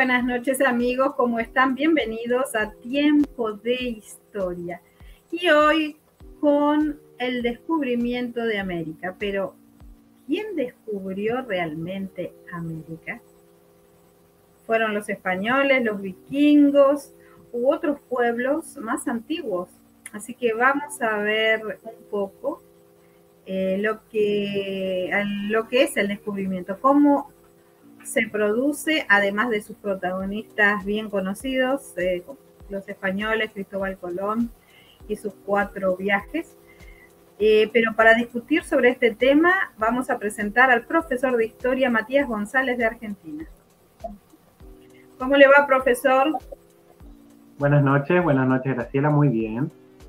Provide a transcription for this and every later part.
buenas noches amigos, ¿cómo están? Bienvenidos a Tiempo de Historia. Y hoy con el descubrimiento de América, pero ¿quién descubrió realmente América? ¿Fueron los españoles, los vikingos u otros pueblos más antiguos? Así que vamos a ver un poco lo que es el descubrimiento, cómo se produce, además de sus protagonistas bien conocidos, los españoles, Cristóbal Colón y sus 4 viajes. Pero para discutir sobre este tema vamos a presentar al profesor de Historia Matías González de Argentina. ¿Cómo le va, profesor? Buenas noches Graciela, muy bien.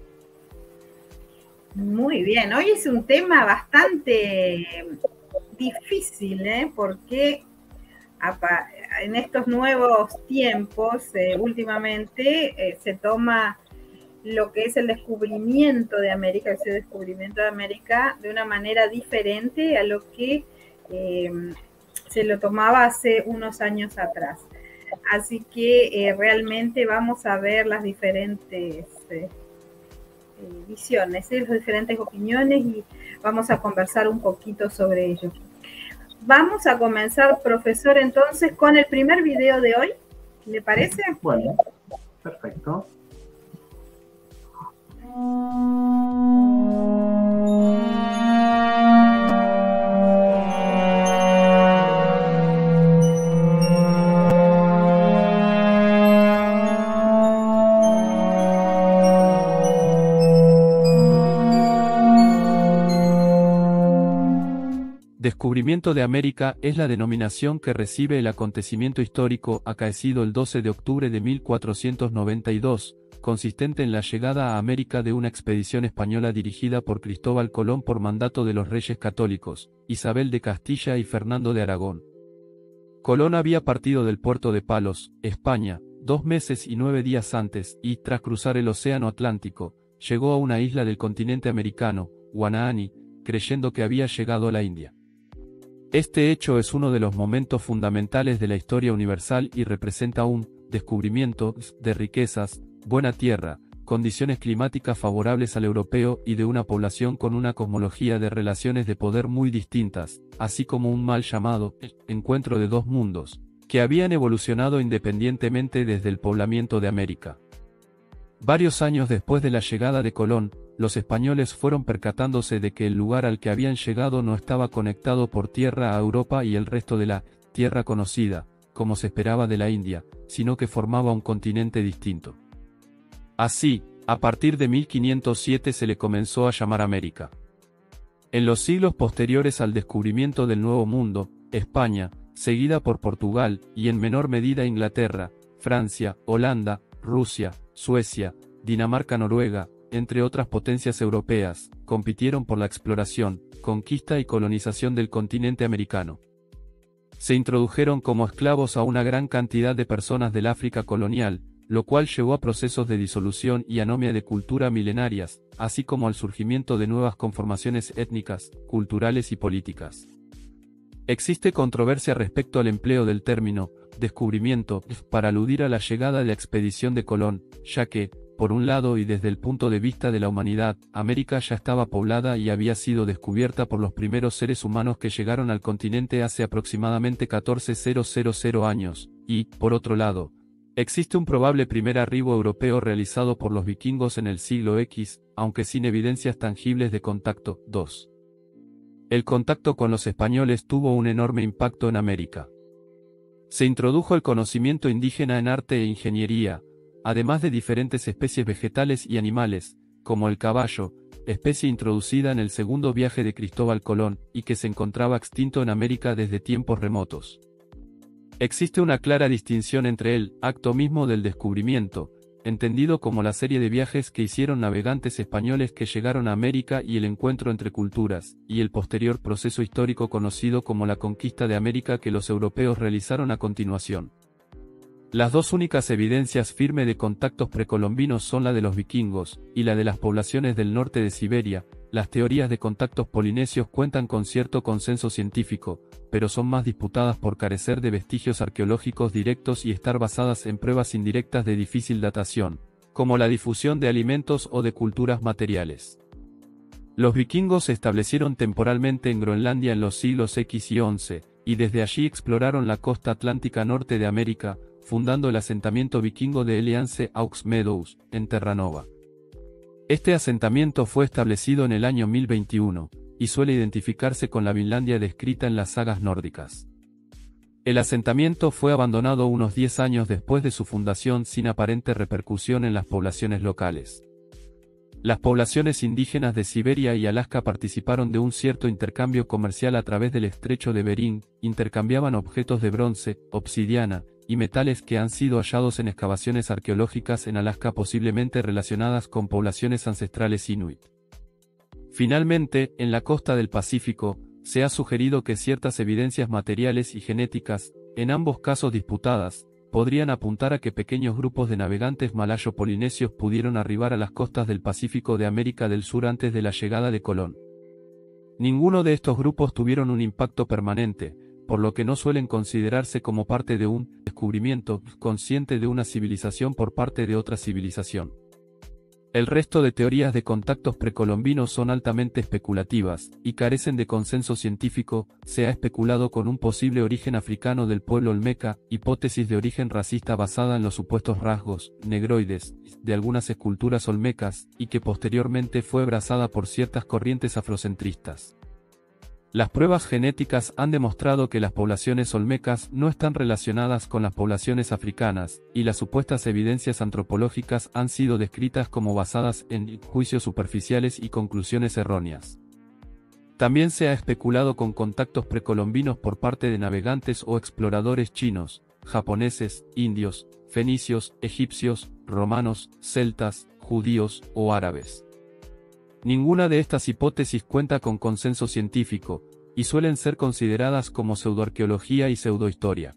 Muy bien, hoy es un tema bastante difícil, porque en estos nuevos tiempos, últimamente, se toma lo que es el descubrimiento de América, ese descubrimiento de América de una manera diferente a lo que se lo tomaba hace unos años atrás. Así que realmente vamos a ver las diferentes visiones, las diferentes opiniones y vamos a conversar un poquito sobre ello. Vamos a comenzar, profesor, entonces con el primer video de hoy, ¿le parece? Bueno, perfecto. Descubrimiento de América es la denominación que recibe el acontecimiento histórico acaecido el 12 de octubre de 1492, consistente en la llegada a América de una expedición española dirigida por Cristóbal Colón por mandato de los reyes católicos, Isabel de Castilla y Fernando de Aragón. Colón había partido del puerto de Palos, España, 2 meses y 9 días antes, y, tras cruzar el océano Atlántico, llegó a una isla del continente americano, Guanaani, creyendo que había llegado a la India. Este hecho es uno de los momentos fundamentales de la historia universal y representa un descubrimiento de riquezas, buena tierra, condiciones climáticas favorables al europeo y de una población con una cosmología de relaciones de poder muy distintas, así como un mal llamado encuentro de 2 mundos, que habían evolucionado independientemente desde el poblamiento de América. Varios años después de la llegada de Colón, los españoles fueron percatándose de que el lugar al que habían llegado no estaba conectado por tierra a Europa y el resto de la tierra conocida, como se esperaba de la India, sino que formaba un continente distinto. Así, a partir de 1507 se le comenzó a llamar América. En los siglos posteriores al descubrimiento del Nuevo Mundo, España, seguida por Portugal y en menor medida Inglaterra, Francia, Holanda, Rusia, Suecia, Dinamarca, Noruega, entre otras potencias europeas, compitieron por la exploración, conquista y colonización del continente americano. Se introdujeron como esclavos a una gran cantidad de personas del África colonial, lo cual llevó a procesos de disolución y anomia de cultura milenarias, así como al surgimiento de nuevas conformaciones étnicas, culturales y políticas. Existe controversia respecto al empleo del término descubrimiento para aludir a la llegada de la expedición de Colón, ya que, por un lado y desde el punto de vista de la humanidad, América ya estaba poblada y había sido descubierta por los primeros seres humanos que llegaron al continente hace aproximadamente 14.000 años, y, por otro lado, existe un probable primer arribo europeo realizado por los vikingos en el siglo X, aunque sin evidencias tangibles de contacto. 2. El contacto con los españoles tuvo un enorme impacto en América. Se introdujo el conocimiento indígena en arte e ingeniería, además de diferentes especies vegetales y animales, como el caballo, especie introducida en el segundo viaje de Cristóbal Colón, y que se encontraba extinto en América desde tiempos remotos. Existe una clara distinción entre el acto mismo del descubrimiento, entendido como la serie de viajes que hicieron navegantes españoles que llegaron a América y el encuentro entre culturas, y el posterior proceso histórico conocido como la conquista de América que los europeos realizaron a continuación. Las 2 únicas evidencias firmes de contactos precolombinos son la de los vikingos, y la de las poblaciones del norte de Siberia, las teorías de contactos polinesios cuentan con cierto consenso científico, pero son más disputadas por carecer de vestigios arqueológicos directos y estar basadas en pruebas indirectas de difícil datación, como la difusión de alimentos o de culturas materiales. Los vikingos se establecieron temporalmente en Groenlandia en los siglos X y XI, y desde allí exploraron la costa atlántica norte de América, fundando el asentamiento vikingo de Eliance aux Meadows, en Terranova. Este asentamiento fue establecido en el año 1021, y suele identificarse con la Vinlandia descrita en las sagas nórdicas. El asentamiento fue abandonado unos 10 años después de su fundación sin aparente repercusión en las poblaciones locales. Las poblaciones indígenas de Siberia y Alaska participaron de un cierto intercambio comercial a través del estrecho de Bering, intercambiaban objetos de bronce, obsidiana, y metales que han sido hallados en excavaciones arqueológicas en Alaska posiblemente relacionadas con poblaciones ancestrales inuit. Finalmente, en la costa del Pacífico, se ha sugerido que ciertas evidencias materiales y genéticas, en ambos casos disputadas, podrían apuntar a que pequeños grupos de navegantes malayo-polinesios pudieron arribar a las costas del Pacífico de América del Sur antes de la llegada de Colón. Ninguno de estos grupos tuvieron un impacto permanente, por lo que no suelen considerarse como parte de un descubrimiento consciente de una civilización por parte de otra civilización. El resto de teorías de contactos precolombinos son altamente especulativas, y carecen de consenso científico. Se ha especulado con un posible origen africano del pueblo olmeca, hipótesis de origen racista basada en los supuestos rasgos negroides de algunas esculturas olmecas, y que posteriormente fue abrazada por ciertas corrientes afrocentristas. Las pruebas genéticas han demostrado que las poblaciones olmecas no están relacionadas con las poblaciones africanas, y las supuestas evidencias antropológicas han sido descritas como basadas en juicios superficiales y conclusiones erróneas. También se ha especulado con contactos precolombinos por parte de navegantes o exploradores chinos, japoneses, indios, fenicios, egipcios, romanos, celtas, judíos o árabes. Ninguna de estas hipótesis cuenta con consenso científico, y suelen ser consideradas como pseudoarqueología y pseudohistoria.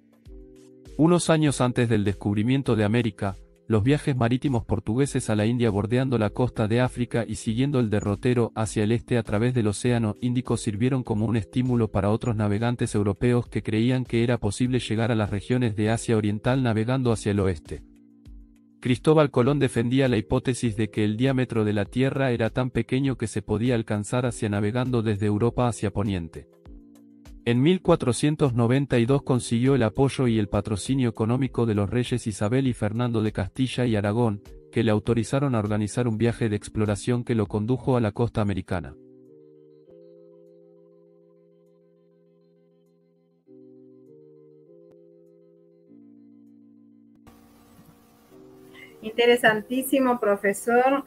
Unos años antes del descubrimiento de América, los viajes marítimos portugueses a la India bordeando la costa de África y siguiendo el derrotero hacia el este a través del Océano Índico sirvieron como un estímulo para otros navegantes europeos que creían que era posible llegar a las regiones de Asia Oriental navegando hacia el oeste. Cristóbal Colón defendía la hipótesis de que el diámetro de la Tierra era tan pequeño que se podía alcanzar hacia navegando desde Europa hacia Poniente. En 1492 consiguió el apoyo y el patrocinio económico de los reyes Isabel y Fernando de Castilla y Aragón, que le autorizaron a organizar un viaje de exploración que lo condujo a la costa americana. Interesantísimo, profesor.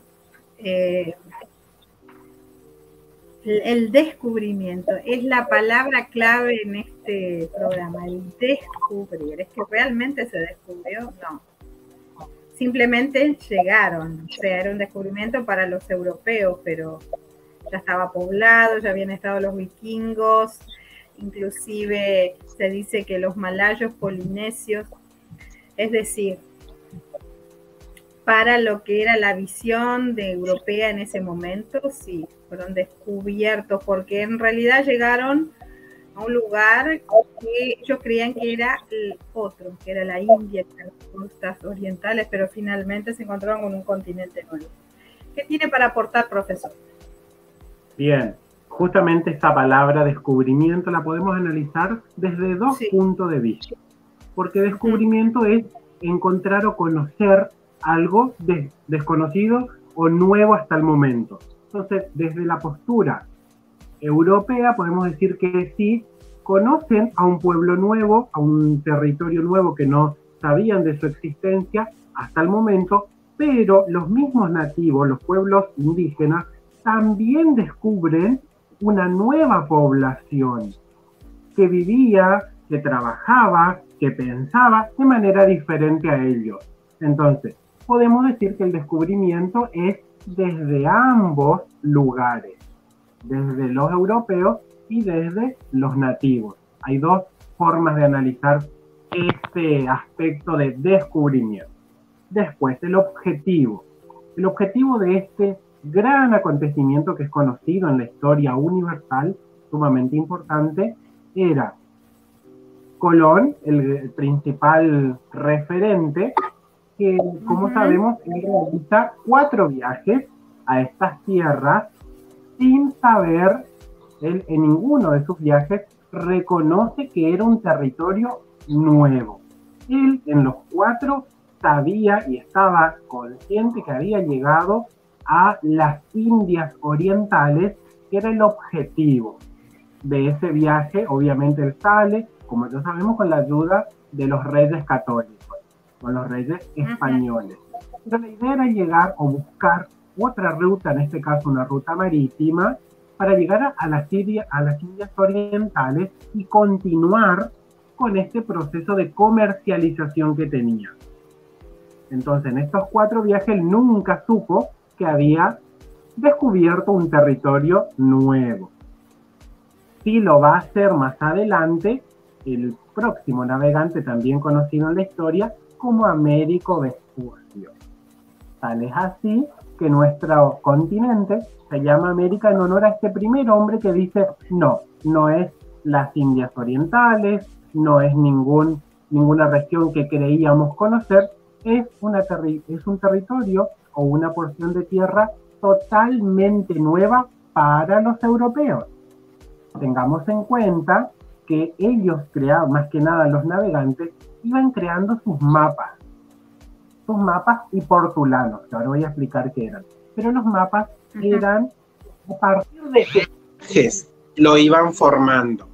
El descubrimiento es la palabra clave en este programa, el descubrir. ¿Es que realmente se descubrió? No. Simplemente llegaron. O sea, era un descubrimiento para los europeos, pero ya estaba poblado, ya habían estado los vikingos, inclusive se dice que los malayos polinesios, es decir, para lo que era la visión de europea en ese momento, sí, fueron descubiertos, porque en realidad llegaron a un lugar que ellos creían que era el otro, que era la India, que eran las costas orientales, pero finalmente se encontraron con un continente nuevo. ¿Qué tiene para aportar, profesor? Bien, justamente esta palabra descubrimiento la podemos analizar desde dos puntos de vista, porque descubrimiento es encontrar o conocer algo desconocido o nuevo hasta el momento. Entonces, desde la postura europea podemos decir que sí, conocen a un pueblo nuevo, a un territorio nuevo que no sabían de su existencia hasta el momento, pero los mismos nativos, los pueblos indígenas, también descubren una nueva población que vivía, que trabajaba, que pensaba de manera diferente a ellos. Entonces, podemos decir que el descubrimiento es desde ambos lugares, desde los europeos y desde los nativos. Hay dos formas de analizar este aspecto de descubrimiento. Después, el objetivo. El objetivo de este gran acontecimiento que es conocido en la historia universal, sumamente importante, era Colón, el principal referente, que, como sabemos, él realiza 4 viajes a estas tierras sin saber, él en ninguno de sus viajes reconoce que era un territorio nuevo. Él en los 4 sabía y estaba consciente que había llegado a las Indias Orientales, que era el objetivo de ese viaje. Obviamente él sale, como ya sabemos, con la ayuda de los reyes católicos, con los reyes españoles. Pero la idea era llegar o buscar otra ruta, en este caso una ruta marítima, para llegar a las Indias Orientales y continuar con este proceso de comercialización que tenía. Entonces, en estos 4 viajes él nunca supo que había descubierto un territorio nuevo. Sí lo va a hacer más adelante el próximo navegante, también conocido en la historia como Américo Vespucio. Tal es así que nuestro continente se llama América en honor a este primer hombre que dice, no es las Indias Orientales, no es ninguna región que creíamos conocer, es un territorio o una porción de tierra totalmente nueva para los europeos. Tengamos en cuenta que ellos creaban, más que nada los navegantes, iban creando sus mapas y portulanos, que ahora voy a explicar qué eran. Pero los mapas eran a partir de viajes, lo iban formando.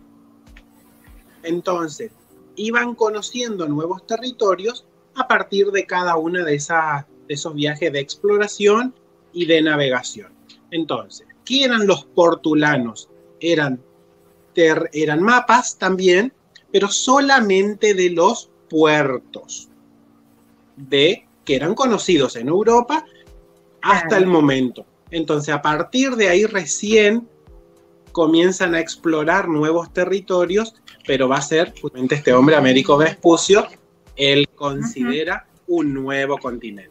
Entonces, iban conociendo nuevos territorios a partir de cada una de esos viajes de exploración y de navegación. Entonces, ¿qué eran los portulanos? Eran mapas también, pero solamente de los puertos que eran conocidos en Europa hasta el momento. Entonces, a partir de ahí recién comienzan a explorar nuevos territorios, pero va a ser justamente este hombre, Américo Vespucio, él considera un nuevo continente.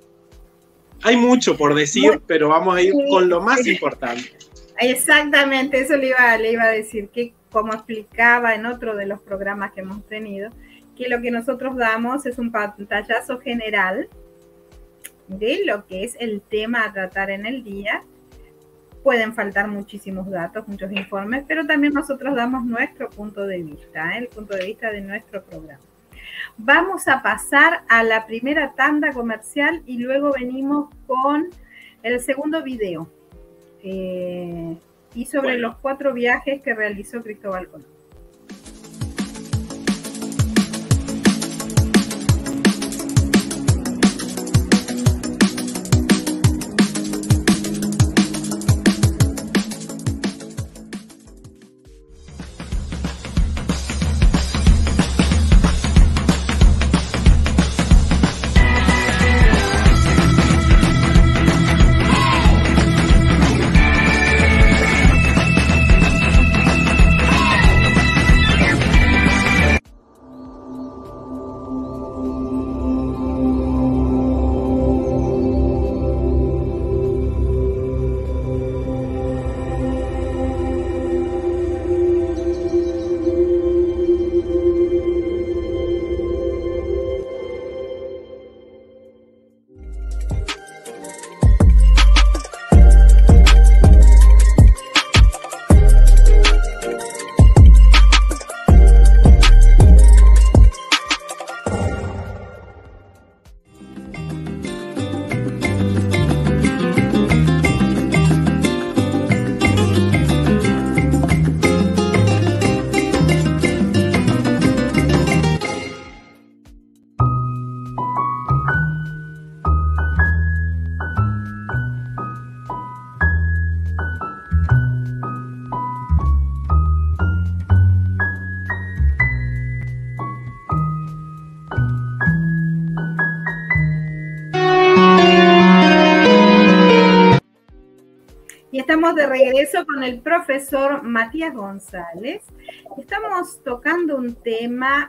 Hay mucho por decir, pero vamos a ir con lo más importante. Exactamente, eso le iba a decir, que como explicaba en otro de los programas que hemos tenido, que lo que nosotros damos es un pantallazo general de lo que es el tema a tratar en el día. Pueden faltar muchísimos datos, muchos informes, pero también nosotros damos nuestro punto de vista, el punto de vista de nuestro programa. Vamos a pasar a la primera tanda comercial y luego venimos con el segundo video y sobre los 4 viajes que realizó Cristóbal Colón. Y estamos de regreso con el profesor Matías González. Estamos tocando un tema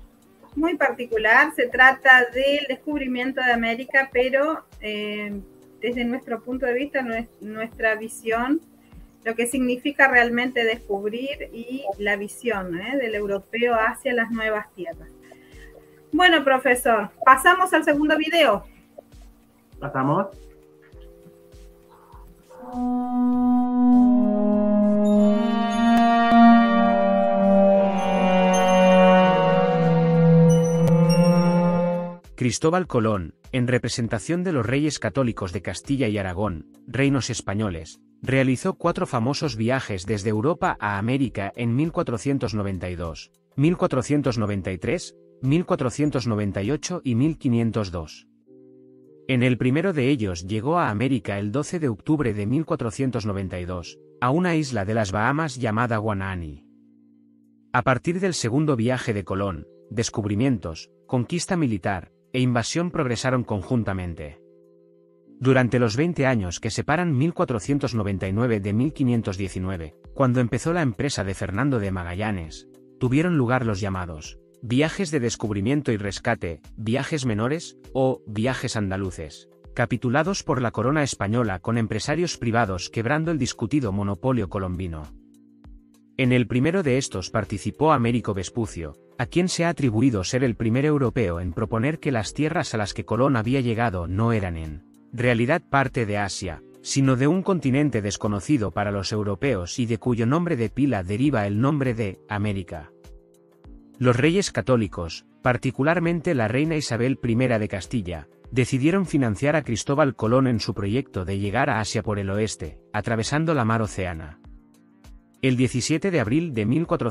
muy particular. Se trata del descubrimiento de América, pero desde nuestro punto de vista, nuestra visión, lo que significa realmente descubrir y la visión del europeo hacia las nuevas tierras. Bueno, profesor, pasamos al segundo video. ¿Pasamos? Cristóbal Colón, en representación de los reyes católicos de Castilla y Aragón, reinos españoles, realizó 4 famosos viajes desde Europa a América en 1492, 1493, 1498 y 1502. En el primero de ellos llegó a América el 12 de octubre de 1492, a una isla de las Bahamas llamada Guanahani. A partir del segundo viaje de Colón, descubrimientos, conquista militar e invasión progresaron conjuntamente. Durante los 20 años que separan 1499 de 1519, cuando empezó la empresa de Fernando de Magallanes, tuvieron lugar los llamados viajes de descubrimiento y rescate, viajes menores, o viajes andaluces, capitulados por la corona española con empresarios privados quebrando el discutido monopolio colombino. En el primero de estos participó Américo Vespucio, a quien se ha atribuido ser el primer europeo en proponer que las tierras a las que Colón había llegado no eran en realidad parte de Asia, sino de un continente desconocido para los europeos y de cuyo nombre de pila deriva el nombre de América. Los reyes católicos, particularmente la reina Isabel I de Castilla, decidieron financiar a Cristóbal Colón en su proyecto de llegar a Asia por el oeste, atravesando la mar Océana. El 17 de abril de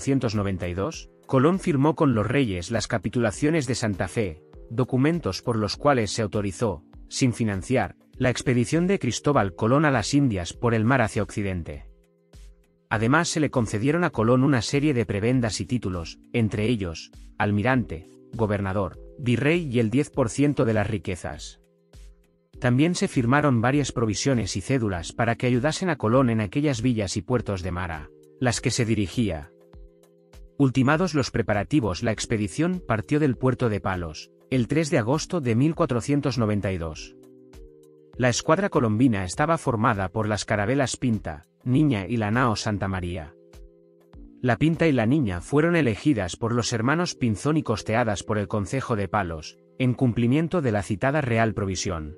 1492, Colón firmó con los reyes las capitulaciones de Santa Fe, documentos por los cuales se autorizó, sin financiar, la expedición de Cristóbal Colón a las Indias por el mar hacia Occidente. Además se le concedieron a Colón una serie de prebendas y títulos, entre ellos, almirante, gobernador, virrey y el 10% de las riquezas. También se firmaron varias provisiones y cédulas para que ayudasen a Colón en aquellas villas y puertos de mar a las que se dirigía. Ultimados los preparativos, la expedición partió del puerto de Palos, el 3 de agosto de 1492. La escuadra colombina estaba formada por las carabelas Pinta, Niña y la nao Santa María. La Pinta y la Niña fueron elegidas por los hermanos Pinzón y costeadas por el concejo de Palos, en cumplimiento de la citada Real Provisión.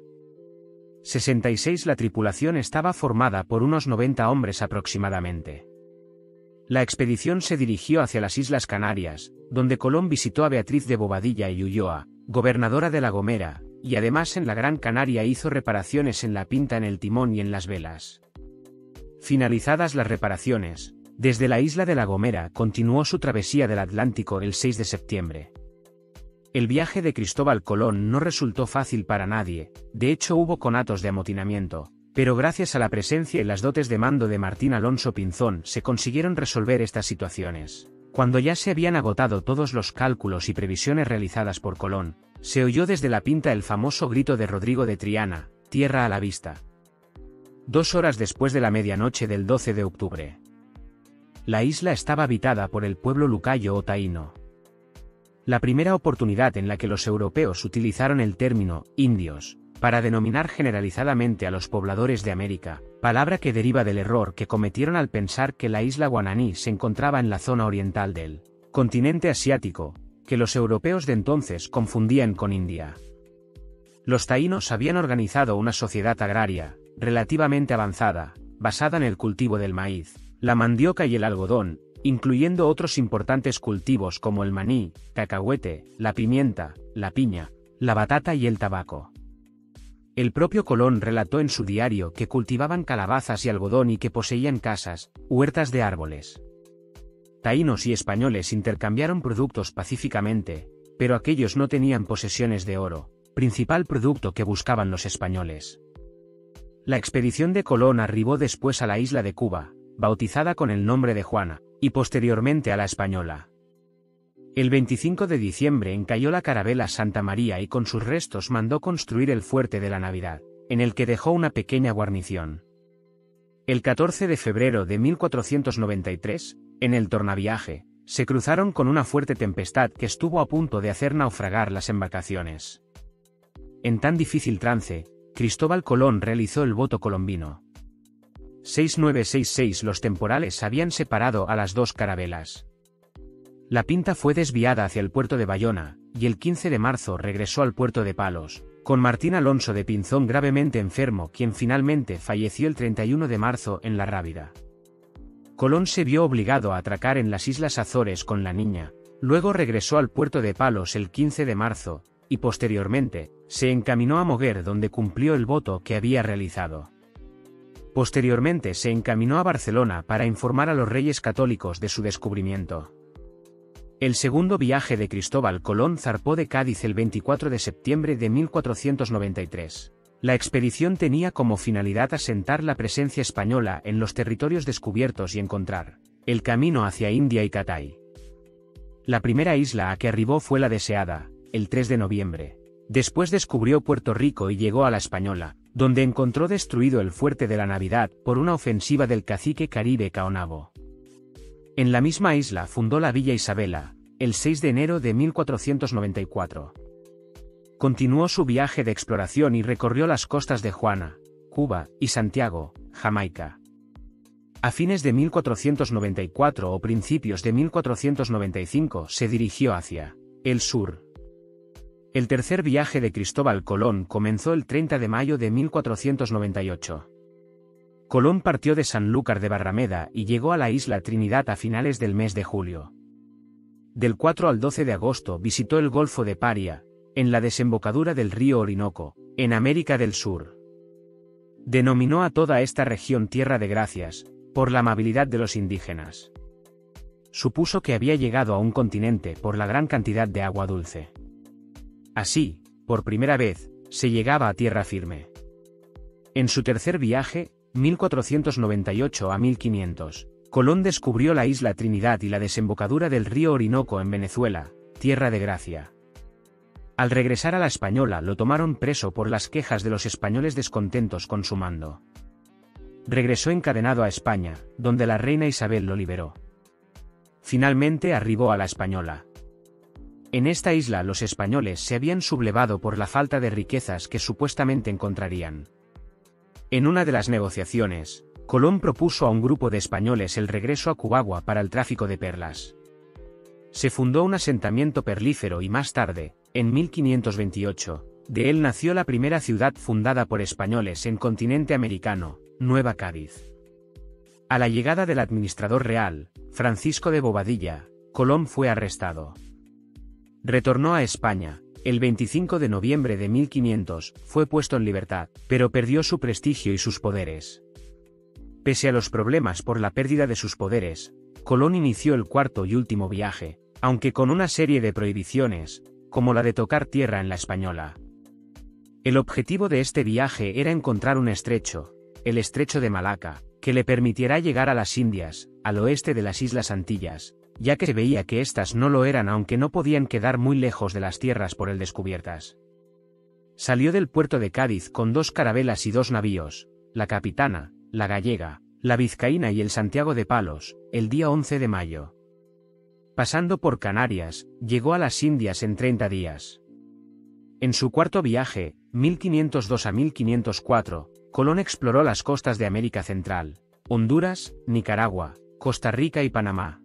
66 La tripulación estaba formada por unos 90 hombres aproximadamente. La expedición se dirigió hacia las Islas Canarias, donde Colón visitó a Beatriz de Bobadilla y Ulloa, gobernadora de La Gomera, y además en la Gran Canaria hizo reparaciones en la Pinta en el timón y en las velas. Finalizadas las reparaciones, desde la isla de La Gomera continuó su travesía del Atlántico el 6 de septiembre. El viaje de Cristóbal Colón no resultó fácil para nadie, de hecho hubo conatos de amotinamiento, pero gracias a la presencia y las dotes de mando de Martín Alonso Pinzón se consiguieron resolver estas situaciones. Cuando ya se habían agotado todos los cálculos y previsiones realizadas por Colón, se oyó desde la Pinta el famoso grito de Rodrigo de Triana, tierra a la vista. 2 horas después de la medianoche del 12 de octubre. La isla estaba habitada por el pueblo lucayo o taíno. La primera oportunidad en la que los europeos utilizaron el término indios para denominar generalizadamente a los pobladores de América, palabra que deriva del error que cometieron al pensar que la isla Guananí se encontraba en la zona oriental del continente asiático, que los europeos de entonces confundían con India. Los taínos habían organizado una sociedad agraria, relativamente avanzada, basada en el cultivo del maíz, la mandioca y el algodón, incluyendo otros importantes cultivos como el maní, cacahuete, la pimienta, la piña, la batata y el tabaco. El propio Colón relató en su diario que cultivaban calabazas y algodón y que poseían casas, huertas de árboles. Taínos y españoles intercambiaron productos pacíficamente, pero aquellos no tenían posesiones de oro, principal producto que buscaban los españoles. La expedición de Colón arribó después a la isla de Cuba, bautizada con el nombre de Juana, y posteriormente a la Española. El 25 de diciembre encalló la carabela Santa María y con sus restos mandó construir el fuerte de la Navidad, en el que dejó una pequeña guarnición. El 14 de febrero de 1493, en el tornaviaje, se cruzaron con una fuerte tempestad que estuvo a punto de hacer naufragar las embarcaciones. En tan difícil trance, Cristóbal Colón realizó el voto colombino. 6966 Los temporales habían separado a las dos carabelas. La Pinta fue desviada hacia el puerto de Bayona, y el 15 de marzo regresó al puerto de Palos, con Martín Alonso de Pinzón gravemente enfermo, quien finalmente falleció el 31 de marzo en La Rábida. Colón se vio obligado a atracar en las Islas Azores con la niña, luego regresó al puerto de Palos el 15 de marzo, y posteriormente, se encaminó a Moguer, donde cumplió el voto que había realizado. Posteriormente se encaminó a Barcelona para informar a los Reyes Católicos de su descubrimiento. El segundo viaje de Cristóbal Colón zarpó de Cádiz el 24 de septiembre de 1493. La expedición tenía como finalidad asentar la presencia española en los territorios descubiertos y encontrar el camino hacia India y Catay. La primera isla a que arribó fue la deseada, el 3 de noviembre. Después descubrió Puerto Rico y llegó a la Española, donde encontró destruido el fuerte de la Navidad por una ofensiva del cacique caribe Caonabo. En la misma isla fundó la Villa Isabela, el 6 de enero de 1494. Continuó su viaje de exploración y recorrió las costas de Juana, Cuba, y Santiago, Jamaica. A fines de 1494 o principios de 1495 se dirigió hacia el sur. El tercer viaje de Cristóbal Colón comenzó el 30 de mayo de 1498. Colón partió de Sanlúcar de Barrameda y llegó a la isla Trinidad a finales del mes de julio. Del 4 al 12 de agosto visitó el Golfo de Paria, en la desembocadura del río Orinoco, en América del Sur. Denominó a toda esta región Tierra de Gracias, por la amabilidad de los indígenas. Supuso que había llegado a un continente por la gran cantidad de agua dulce. Así, por primera vez, se llegaba a tierra firme. En su tercer viaje, 1498 a 1500, Colón descubrió la isla Trinidad y la desembocadura del río Orinoco en Venezuela, Tierra de Gracia. Al regresar a la Española lo tomaron preso por las quejas de los españoles descontentos con su mando. Regresó encadenado a España, donde la reina Isabel lo liberó. Finalmente arribó a la Española. En esta isla los españoles se habían sublevado por la falta de riquezas que supuestamente encontrarían. En una de las negociaciones, Colón propuso a un grupo de españoles el regreso a Cubagua para el tráfico de perlas. Se fundó un asentamiento perlífero y más tarde, en 1528, de él nació la primera ciudad fundada por españoles en continente americano, Nueva Cádiz. A la llegada del administrador real, Francisco de Bobadilla, Colón fue arrestado. Retornó a España. El 25 de noviembre de 1500 fue puesto en libertad, pero perdió su prestigio y sus poderes. Pese a los problemas por la pérdida de sus poderes, Colón inició el cuarto y último viaje, aunque con una serie de prohibiciones, como la de tocar tierra en la Española. El objetivo de este viaje era encontrar un estrecho, el estrecho de Malaca, que le permitiera llegar a las Indias, al oeste de las Islas Antillas, ya que se veía que éstas no lo eran aunque no podían quedar muy lejos de las tierras por él descubiertas. Salió del puerto de Cádiz con 2 carabelas y 2 navíos, la Capitana, la Gallega, la Vizcaína y el Santiago de Palos, el día 11 de mayo. Pasando por Canarias, llegó a las Indias en 30 días. En su cuarto viaje, 1502 a 1504, Colón exploró las costas de América Central, Honduras, Nicaragua, Costa Rica y Panamá.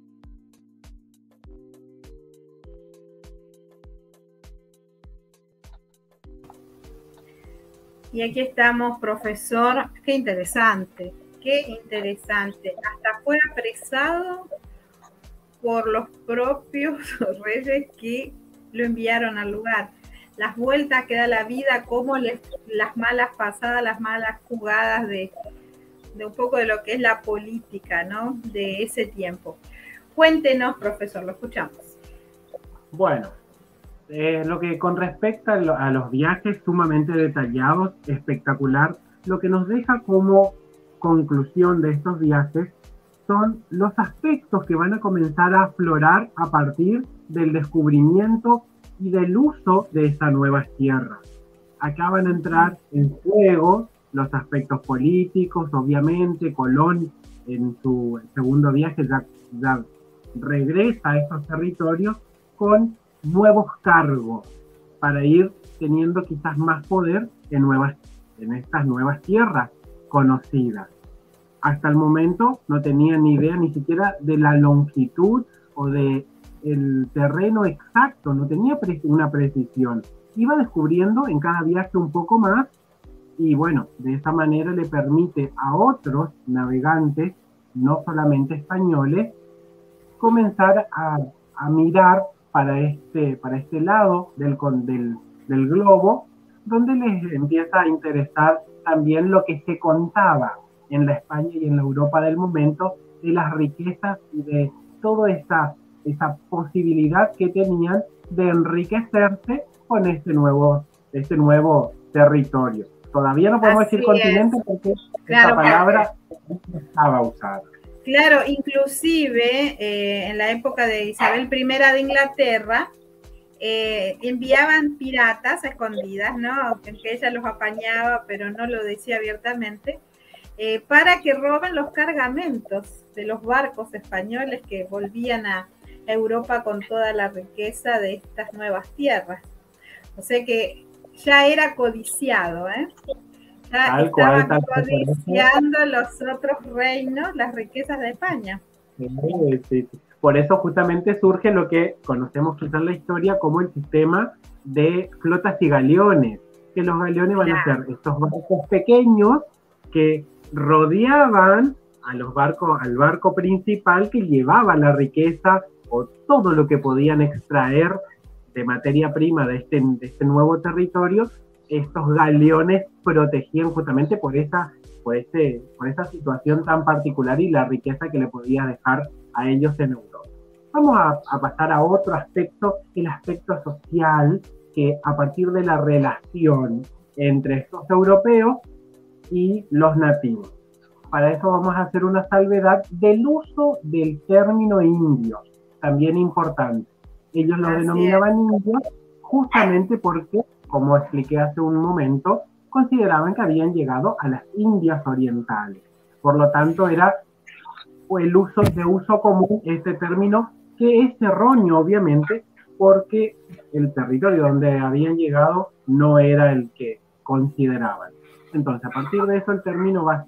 Y aquí estamos, profesor. Qué interesante, qué interesante. Hasta fue apresado por los propios reyes que lo enviaron al lugar. Las vueltas que da la vida, como las malas pasadas, las malas jugadas de un poco de lo que es la política, ¿no? De ese tiempo. Cuéntenos, profesor, lo escuchamos. Bueno. Lo que con respecto a los viajes sumamente detallados, espectacular, lo que nos deja como conclusión de estos viajes son los aspectos que van a comenzar a aflorar a partir del descubrimiento y del uso de esas nuevas tierras. Acá van a entrar en juego los aspectos políticos, obviamente. Colón en su segundo viaje ya regresa a estos territorios con nuevos cargos para ir teniendo quizás más poder en estas nuevas tierras conocidas. Hasta el momento no tenía ni idea ni siquiera de la longitud o de el terreno exacto, no tenía una precisión. Iba descubriendo en cada viaje un poco más y bueno, de esa manera le permite a otros navegantes, no solamente españoles, comenzar a mirar para este lado del globo, donde les empieza a interesar también lo que se contaba en la España y en la Europa del momento, de las riquezas y de toda esa posibilidad que tenían de enriquecerse con este nuevo territorio. Todavía no podemos decir continente porque esta palabra no estaba usada. Claro, inclusive en la época de Isabel I de Inglaterra, enviaban piratas a escondidas, ¿no? Que ella los apañaba, pero no lo decía abiertamente, para que roben los cargamentos de los barcos españoles que volvían a Europa con toda la riqueza de estas nuevas tierras. O sea que ya era codiciado, ¿eh? Ya estaban codiciando los otros reinos las riquezas de España. Sí. Por eso justamente surge lo que conocemos quizás en la historia como el sistema de flotas y galeones, que los galeones van a ser estos barcos pequeños que rodeaban al barco principal que llevaba la riqueza o todo lo que podían extraer de materia prima de este nuevo territorio. Estos galeones protegían justamente por esa situación tan particular y la riqueza que le podía dejar a ellos en Europa. Vamos a pasar a otro aspecto, el aspecto social, que a partir de la relación entre estos europeos y los nativos. Para eso vamos a hacer una salvedad del uso del término indios, también importante. Ellos lo denominaban indios justamente porque, como expliqué hace un momento, consideraban que habían llegado a las Indias orientales. Por lo tanto, era el uso común este término, que es erróneo, obviamente, porque el territorio donde habían llegado no era el que consideraban. Entonces, a partir de eso, el término va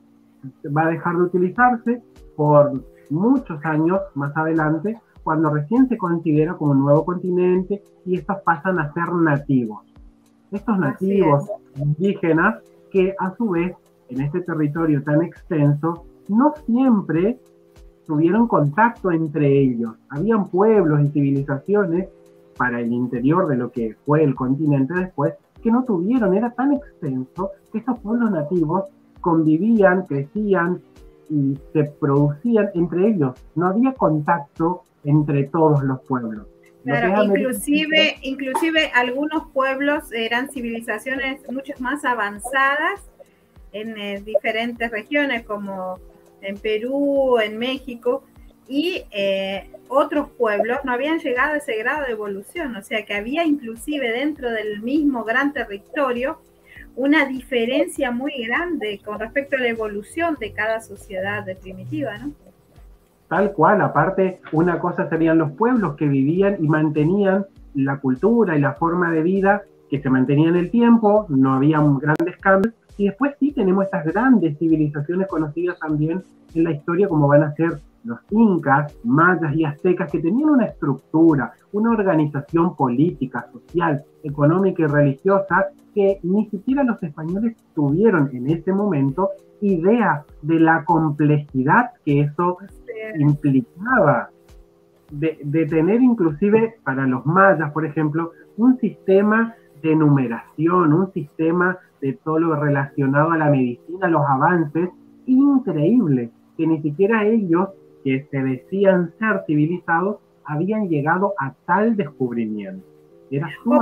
a dejar de utilizarse por muchos años más adelante, cuando recién se considera como un nuevo continente y estos pasan a ser nativos. Estos nativos indígenas que a su vez en este territorio tan extenso no siempre tuvieron contacto entre ellos. Habían pueblos y civilizaciones para el interior de lo que fue el continente después que no tuvieron, era tan extenso que estos pueblos nativos convivían, crecían y se producían entre ellos. No había contacto entre todos los pueblos. Claro, inclusive algunos pueblos eran civilizaciones mucho más avanzadas en diferentes regiones, como en Perú, en México, y otros pueblos no habían llegado a ese grado de evolución, o sea que había inclusive dentro del mismo gran territorio una diferencia muy grande con respecto a la evolución de cada sociedad primitiva, ¿no? Tal cual, aparte, una cosa serían los pueblos que vivían y mantenían la cultura y la forma de vida que se mantenía en el tiempo, no había grandes cambios, y después sí tenemos estas grandes civilizaciones conocidas también en la historia, como van a ser los incas, mayas y aztecas, que tenían una estructura, una organización política, social, económica y religiosa que ni siquiera los españoles tuvieron en ese momento idea de la complejidad que eso implicaba, de tener inclusive para los mayas, por ejemplo, un sistema de numeración, un sistema de todo lo relacionado a la medicina, los avances, increíble, que ni siquiera ellos, que se decían ser civilizados, habían llegado a tal descubrimiento. O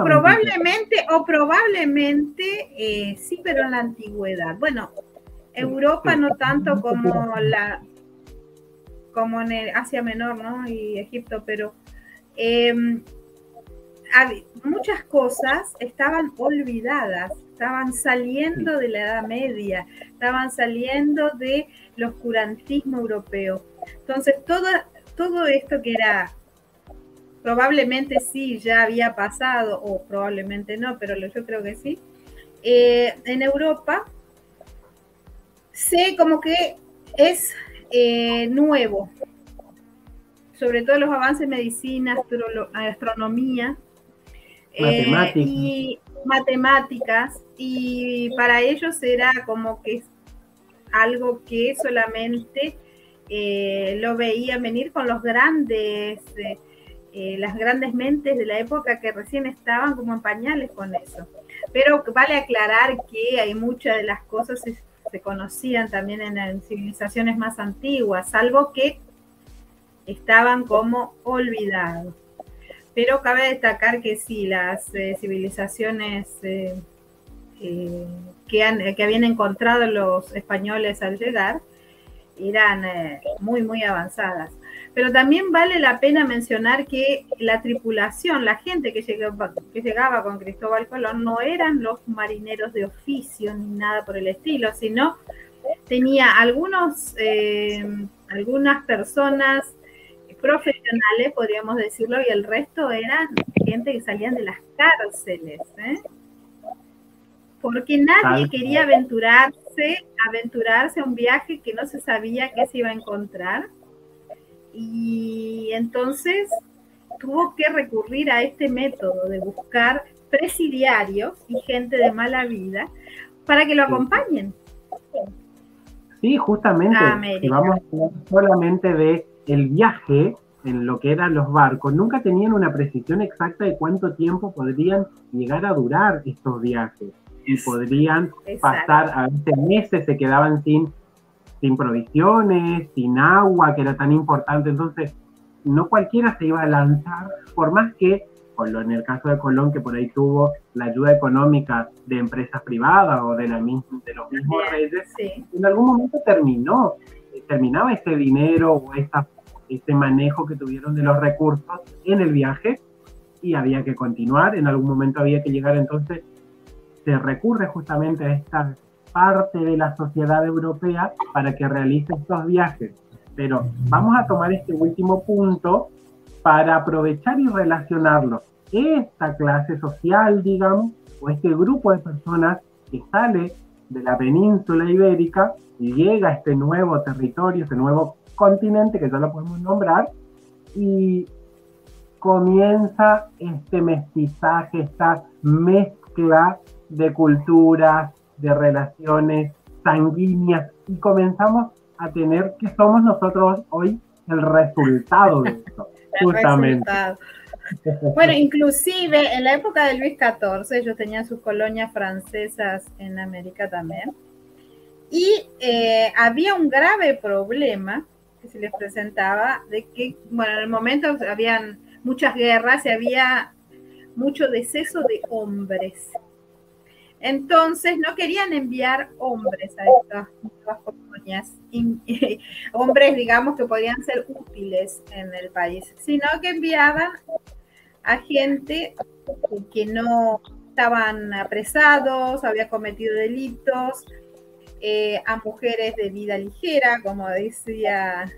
probablemente sí, pero en la antigüedad. Bueno, Europa no tanto como en el Asia Menor, ¿no? Y Egipto, pero muchas cosas estaban olvidadas, estaban saliendo de la Edad Media, estaban saliendo del oscurantismo europeo. Entonces, todo esto que era, probablemente sí ya había pasado, o probablemente no, pero yo creo que sí, en Europa sé como que es nuevo, sobre todo los avances en medicina, astronomía y matemáticas, y para ellos era como que algo que solamente lo veían venir con los grandes, las grandes mentes de la época que recién estaban como en pañales con eso. Pero vale aclarar que hay muchas de las cosas se conocían también en civilizaciones más antiguas, salvo que estaban como olvidados. Pero cabe destacar que sí, las civilizaciones que habían encontrado los españoles al llegar eran muy, muy avanzadas. Pero también vale la pena mencionar que la tripulación, la gente que llegaba con Cristóbal Colón, no eran los marineros de oficio ni nada por el estilo, sino tenía algunas personas profesionales, podríamos decirlo, y el resto eran gente que salían de las cárceles, porque nadie quería aventurarse a un viaje que no se sabía qué se iba a encontrar, y entonces tuvo que recurrir a este método de buscar presidiarios y gente de mala vida para que lo acompañen. Sí, justamente, si vamos a hablar solamente de el viaje en lo que eran los barcos, nunca tenían una precisión exacta de cuánto tiempo podrían llegar a durar estos viajes, y podrían pasar a veces meses, se quedaban sin provisiones, sin agua, que era tan importante. Entonces no cualquiera se iba a lanzar, por más que, en el caso de Colón, que por ahí tuvo la ayuda económica de empresas privadas o de los mismos reyes, en algún momento terminaba ese dinero o ese manejo que tuvieron de los recursos en el viaje, y había que continuar, en algún momento había que llegar. Entonces se recurre justamente a esta parte de la sociedad europea para que realice estos viajes. Pero vamos a tomar este último punto para aprovechar y relacionarlo. Esta clase social, digamos, o este grupo de personas que sale de la península ibérica y llega a este nuevo territorio, este nuevo continente, que ya lo podemos nombrar, y comienza este mestizaje, esta mezcla de culturas, de relaciones sanguíneas, y comenzamos a tener que somos nosotros hoy el resultado de esto. Justamente. Bueno, inclusive en la época de Luis XIV, ellos tenían sus colonias francesas en América también, y había un grave problema que se les presentaba, de que, bueno, en el momento habían muchas guerras y había mucho deceso de hombres. Entonces no querían enviar hombres a estas nuevas colonias, hombres, digamos, que podrían ser útiles en el país, sino que enviaban a gente que no estaban apresados, había cometido delitos, a mujeres de vida ligera, como decía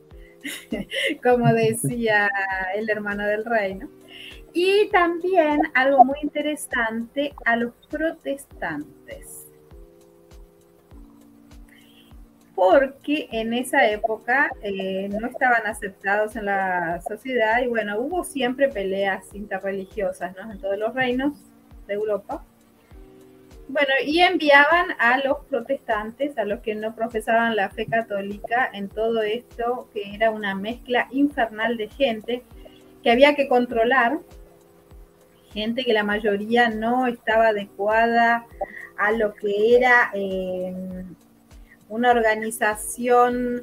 el hermano del rey, ¿no? Y también, algo muy interesante, a los protestantes. Porque en esa época no estaban aceptados en la sociedad, y bueno, hubo siempre peleas interreligiosas, ¿no?, en todos los reinos de Europa. Bueno, y enviaban a los protestantes, a los que no profesaban la fe católica, en todo esto que era una mezcla infernal de gente que había que controlar, gente que la mayoría no estaba adecuada a lo que era una organización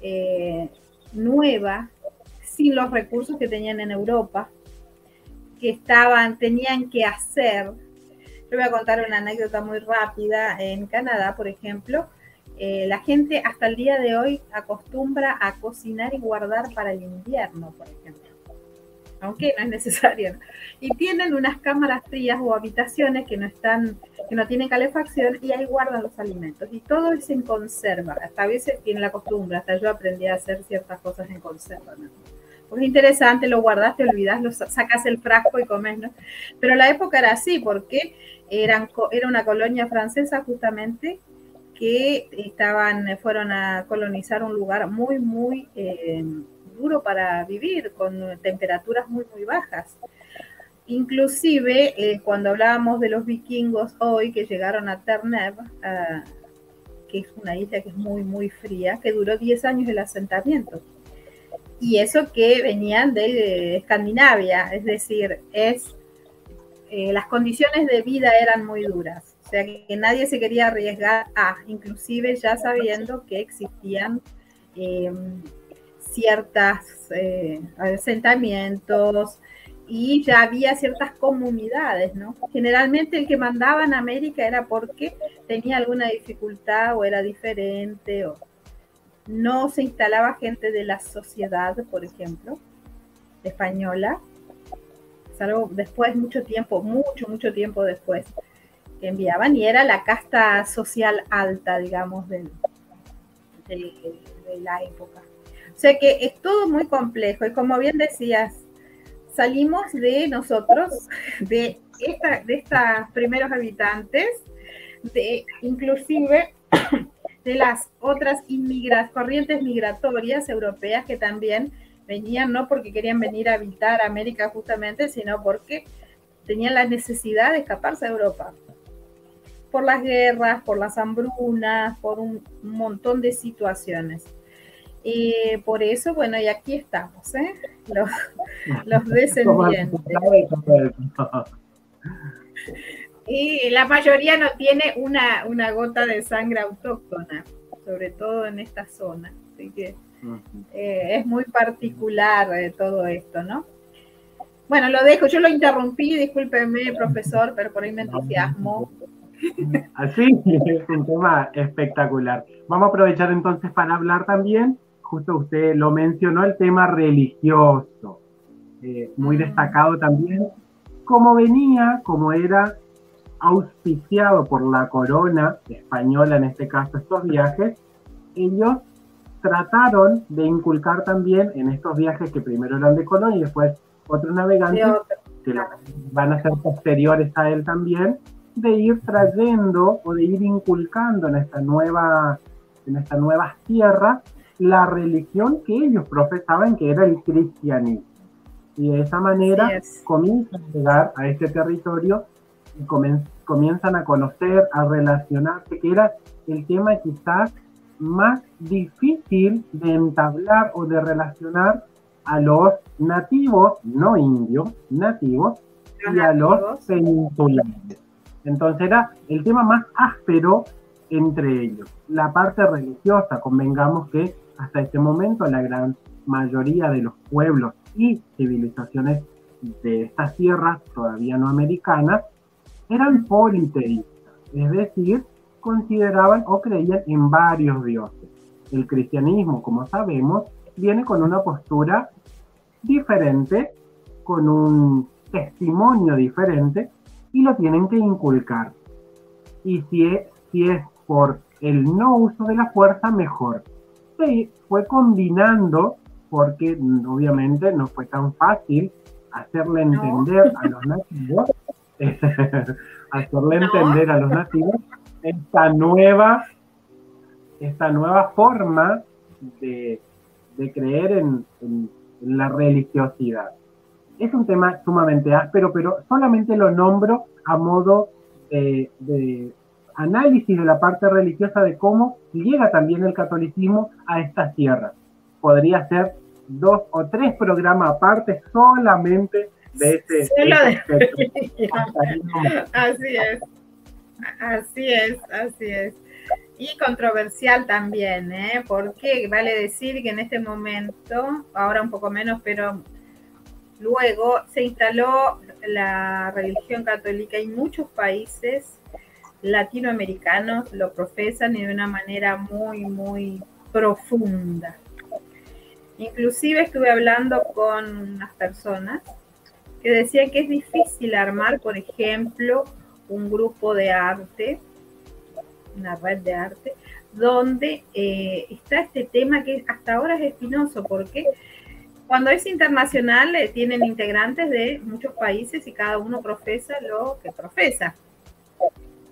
nueva, sin los recursos que tenían en Europa, que tenían que hacer. Yo voy a contar una anécdota muy rápida. En Canadá, por ejemplo, la gente hasta el día de hoy acostumbra a cocinar y guardar para el invierno, por ejemplo, aunque no es necesario, ¿no? Y tienen unas cámaras frías o habitaciones que no tienen calefacción, y ahí guardan los alimentos, y todo es en conserva. Hasta a veces tienen la costumbre, hasta yo aprendí a hacer ciertas cosas en conserva, ¿no? Pues es interesante, lo guardas, te olvidas, sacas el frasco y comes, ¿no? Pero la época era así, porque era una colonia francesa justamente que fueron a colonizar un lugar muy, muy duro para vivir, con temperaturas muy, muy bajas. Inclusive, cuando hablábamos de los vikingos hoy, que llegaron a Terre-Neuve, que es una isla que es muy, muy fría, que duró 10 años el asentamiento. Y eso que venían de Escandinavia, es decir, las condiciones de vida eran muy duras. O sea, que nadie se quería arriesgar inclusive ya sabiendo que existían ciertos asentamientos y ya había ciertas comunidades, ¿no? Generalmente el que mandaba en América era porque tenía alguna dificultad o era diferente, o no se instalaba gente de la sociedad, por ejemplo, española, salvo después, mucho tiempo después que enviaban, y era la casta social alta, digamos, de la época. O sea que es todo muy complejo, y como bien decías, salimos de nosotros, de estos primeros habitantes, inclusive de las otras corrientes migratorias europeas que también venían, no porque querían venir a habitar América justamente, sino porque tenían la necesidad de escaparse de Europa. Por las guerras, por las hambrunas, por un montón de situaciones. Por eso, bueno, y aquí estamos, los descendientes. Y la mayoría no tiene una gota de sangre autóctona, sobre todo en esta zona. Así que es muy particular todo esto, ¿no? Bueno, lo dejo, yo lo interrumpí, discúlpeme, profesor, pero por ahí me entusiasmo. Así, es un tema espectacular. Vamos a aprovechar entonces para hablar también, justo usted lo mencionó, el tema religioso, muy destacado también, como era auspiciado por la corona española, en este caso estos viajes, ellos trataron de inculcar también en estos viajes, que primero eran de Colón y después otros navegantes, que van a ser posteriores a él también, de ir trayendo o de ir inculcando en estas nuevas tierras la religión que ellos profesaban, que era el cristianismo. Y de esa manera comienzan a llegar a este territorio y comienzan a conocer, a relacionarse, que era el tema quizás más difícil de entablar o de relacionar a los nativos, no indios, nativos, y a los peninsulares. Entonces era el tema más áspero entre ellos. La parte religiosa, convengamos que hasta este momento la gran mayoría de los pueblos y civilizaciones de estas tierras todavía no americanas eran politeístas, es decir, consideraban o creían en varios dioses. El cristianismo, como sabemos, viene con una postura diferente, con un testimonio diferente, y lo tienen que inculcar. Y si es por el no uso de la fuerza, mejor. Se fue combinando, porque obviamente no fue tan fácil hacerle entender a los nativos, entender a los nativos esta nueva forma de creer en la religiosidad. Es un tema sumamente áspero, pero solamente lo nombro a modo de análisis de la parte religiosa, de cómo llega también el catolicismo a estas tierras. Podría ser 2 o 3 programas aparte solamente de ese Así es. Y controversial también, porque vale decir que en este momento, ahora un poco menos, pero luego se instaló la religión católica y muchos países latinoamericanos lo profesan y de una manera muy, muy profunda. Inclusive estuve hablando con unas personas que decían que es difícil armar, por ejemplo, un grupo de arte, una red de arte, donde está este tema que hasta ahora es espinoso, porque cuando es internacional tienen integrantes de muchos países y cada uno profesa lo que profesa.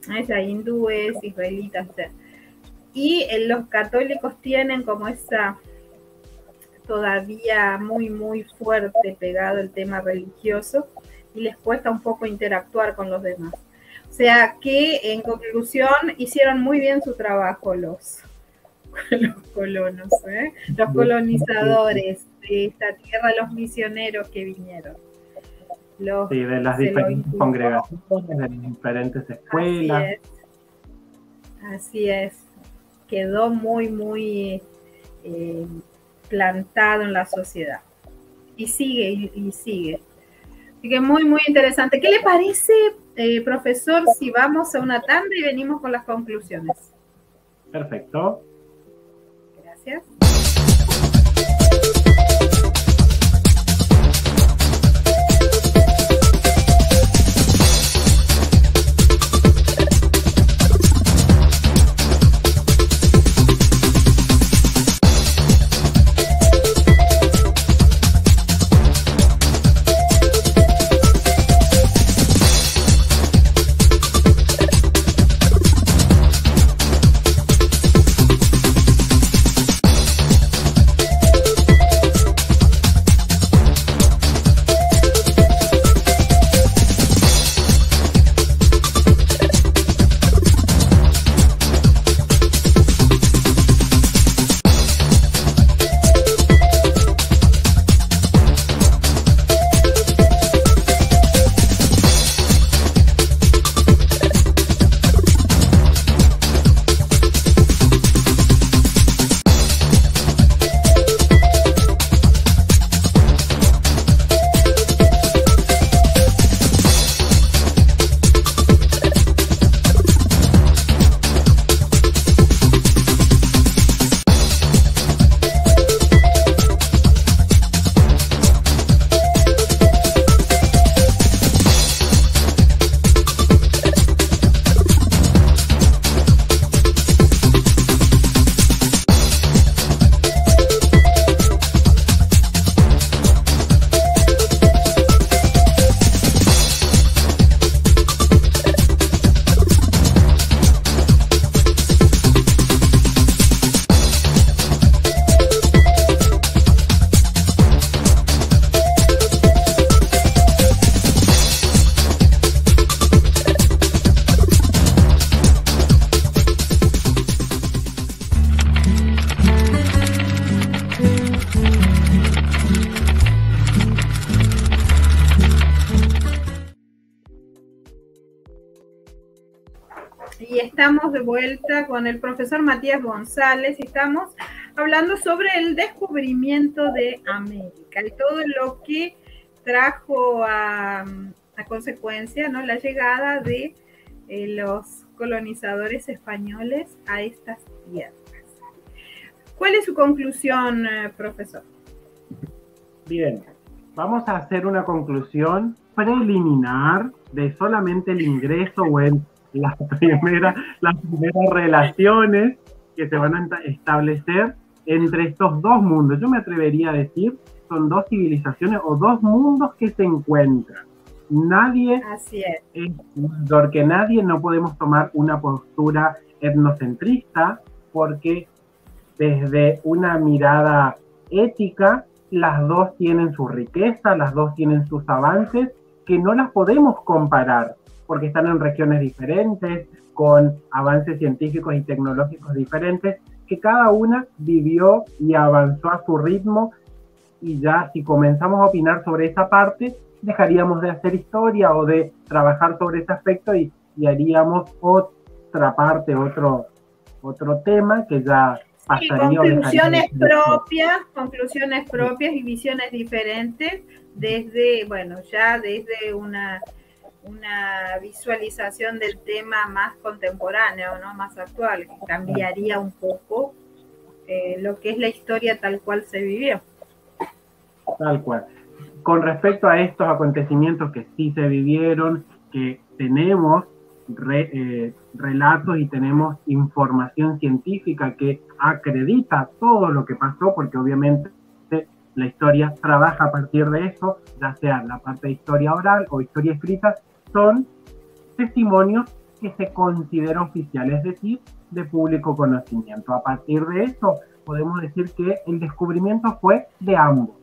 hindúes, israelitas. Y los católicos tienen como esa todavía muy, muy fuerte pegado el tema religioso y les cuesta un poco interactuar con los demás. O sea que, en conclusión, hicieron muy bien su trabajo los colonos, los colonizadores de esta tierra, los misioneros que vinieron. De las diferentes congregaciones, de las diferentes escuelas. Así es. Quedó muy, muy plantado en la sociedad. Y sigue, y sigue. Así que muy, muy interesante. ¿Qué le parece, profesor, si vamos a una tanda y venimos con las conclusiones? Perfecto. Gracias. Y estamos de vuelta con el profesor Matías González y estamos hablando sobre el descubrimiento de América y todo lo que trajo a consecuencia, ¿no?, la llegada de los colonizadores españoles a estas tierras. ¿Cuál es su conclusión, profesor? Bien, vamos a hacer una conclusión preliminar de solamente el ingreso o las primeras relaciones que se van a establecer entre estos dos mundos. Yo me atrevería a decir, son dos civilizaciones o dos mundos que se encuentran. Nadie, así es, porque nadie, no podemos tomar una postura etnocentrista, porque desde una mirada ética, las dos tienen su riqueza, las dos tienen sus avances, que no las podemos comparar, porque están en regiones diferentes, con avances científicos y tecnológicos diferentes, que cada una vivió y avanzó a su ritmo, y ya si comenzamos a opinar sobre esa parte, dejaríamos de hacer historia o de trabajar sobre ese aspecto y haríamos otra parte, otro tema que ya pasaría. Conclusiones propias y visiones diferentes desde una visualización del tema más contemporáneo, ¿no?, más actual, que cambiaría un poco lo que es la historia tal cual se vivió. Tal cual. Con respecto a estos acontecimientos que sí se vivieron, que tenemos relatos y tenemos información científica que acredita todo lo que pasó, porque obviamente la historia trabaja a partir de eso, ya sea la parte de historia oral o historia escrita, son testimonios que se considera oficial, es decir, de público conocimiento. A partir de eso, podemos decir que el descubrimiento fue de ambas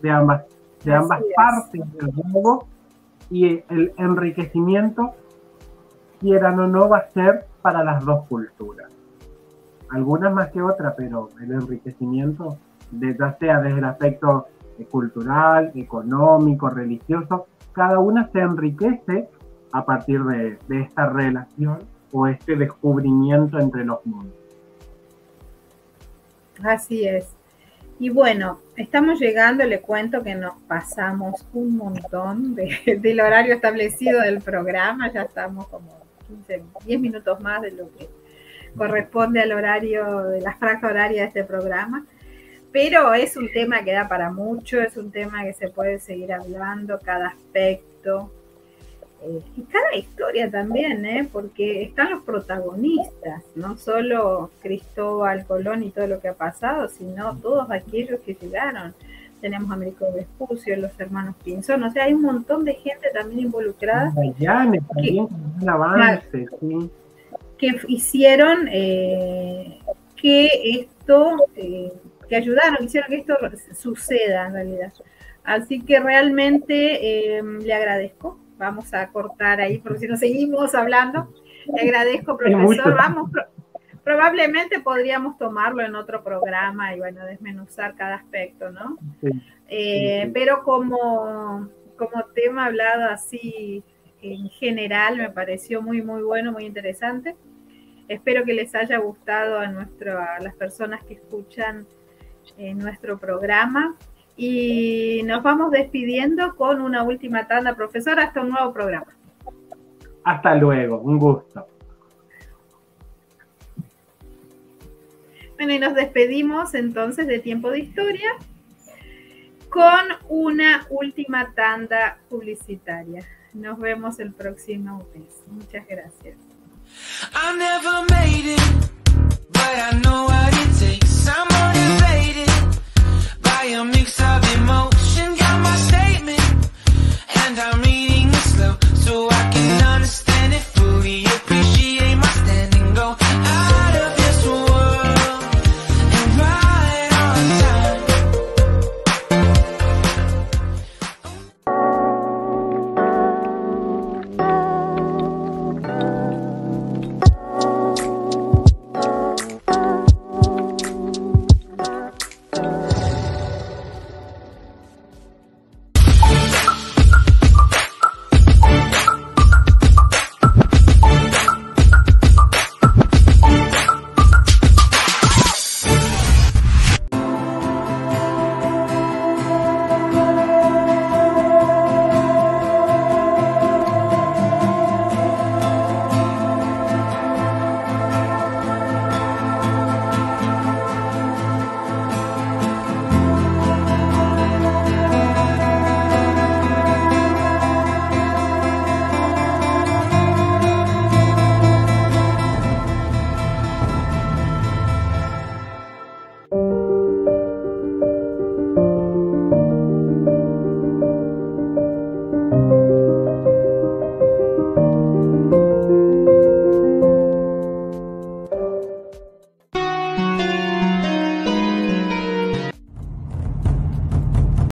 partes del globo, y el enriquecimiento, quieran o no, va a ser para las dos culturas. Algunas más que otras, pero el enriquecimiento, ya sea desde el aspecto cultural, económico, religioso, cada una se enriquece a partir de esta relación o este descubrimiento entre los mundos. Así es. Y bueno, estamos llegando, le cuento que nos pasamos un montón del horario establecido del programa, ya estamos como 10 minutos más de lo que corresponde al horario, de la franja horaria de este programa, pero es un tema que da para mucho, es un tema que se puede seguir hablando, cada aspecto, y cada historia también, porque están los protagonistas, no solo Cristóbal Colón y todo lo que ha pasado, sino todos aquellos que llegaron. Tenemos a Américo Vespucio, los hermanos Pinzón, o sea, hay un montón de gente también involucrada que hicieron que esto, que ayudaron, que hicieron que esto suceda en realidad. Así que realmente le agradezco. Vamos a cortar ahí, porque si no seguimos hablando. Le agradezco, profesor. Vamos, probablemente podríamos tomarlo en otro programa y, bueno, desmenuzar cada aspecto, ¿no? Sí. Pero como tema hablado así en general, me pareció muy, muy bueno, muy interesante. Espero que les haya gustado a las personas que escuchan nuestro programa. Y nos vamos despidiendo con una última tanda, profesor, hasta un nuevo programa. Hasta luego, un gusto. Bueno, y nos despedimos entonces de Tiempo de Historia con una última tanda publicitaria. Nos vemos el próximo mes. Muchas gracias. I never made it, but I